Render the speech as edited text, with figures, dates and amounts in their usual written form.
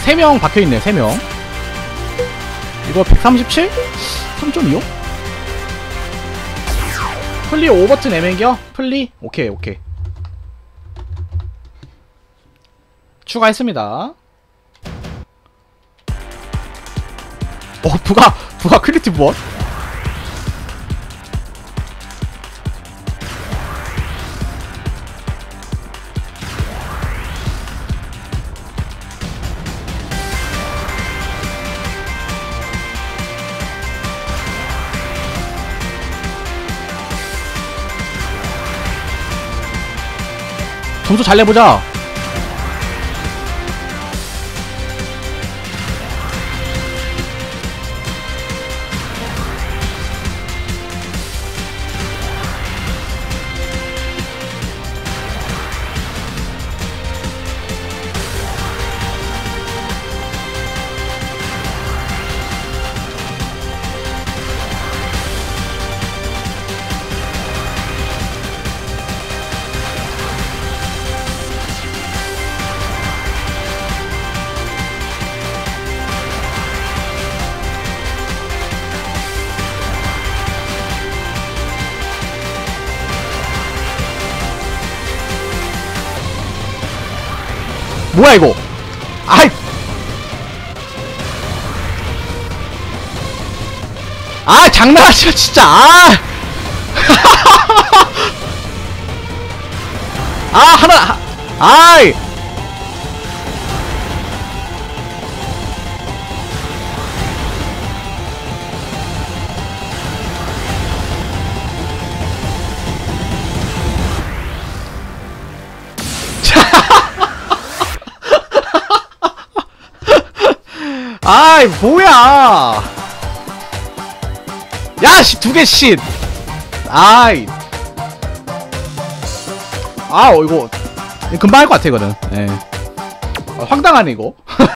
3명 박혀있네. 3명. 이거 137? 3.25? 플리 오버튼 애매겨? 플리? 오케이 오케이. 추가했습니다. 부가 크리티 무엇? 점수 잘 내보자. 뭐야 이거? 아이! 아 장난하시마 진짜. 하나. 아이! 아이 뭐야. 야씨 2개 쉿. 아이. 이거 금방 할 것 같아 이거는. 예. 황당하네 이거.